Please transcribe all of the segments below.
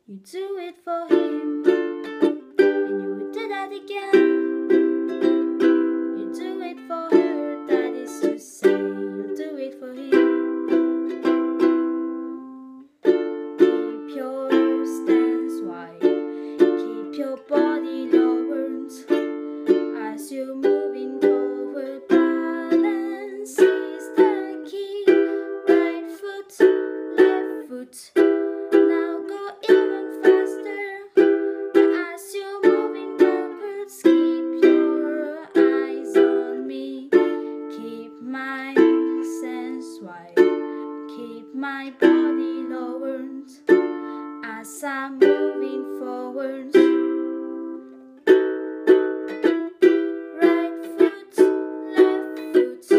You do it for him, and you will do that again. You do it for her, that is to say, you do it for him. Keep your stance wide, keep your body lowered as you're moving forward. Balance is the key. Right foot, left foot. Now go even faster as you're moving backwards. Keep your eyes on me. Keep my sense wide. Keep my body lowered as I'm moving forward. Right foot, left foot.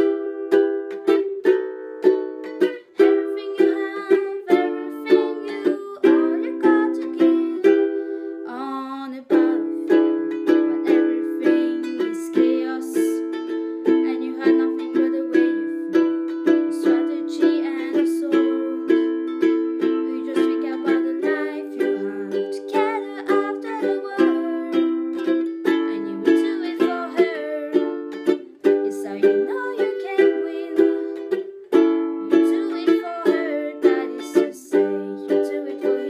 Everything you have, everything all you got to give on a battlefield. When everything is chaos and you had nothing but the way you feel, your strategy and your soul. You just think about the life you have together after the war, and you will do it for her. It's how you know you can win. You do it for her, that is to say, you do it for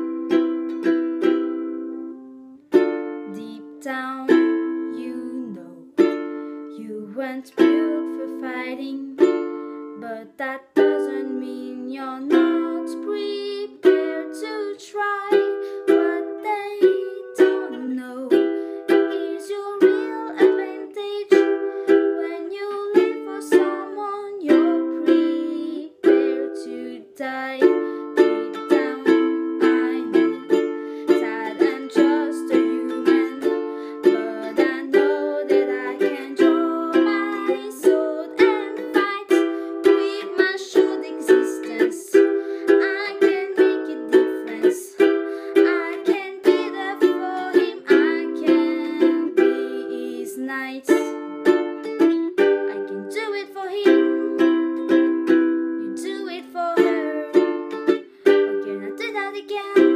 him. Deep down, you know you weren't built for fighting, but that doesn't mean you're not prepared to try. What they don't know is your real advantage. When you live for someone, you're prepared to die. Deep down, I know that I'm just a human, but I know that I can draw my sword and fight with my short existence. I can make a difference. I can be there for him. I can be his knight. I can do it for him. You do it for her. Oh, can I do that again?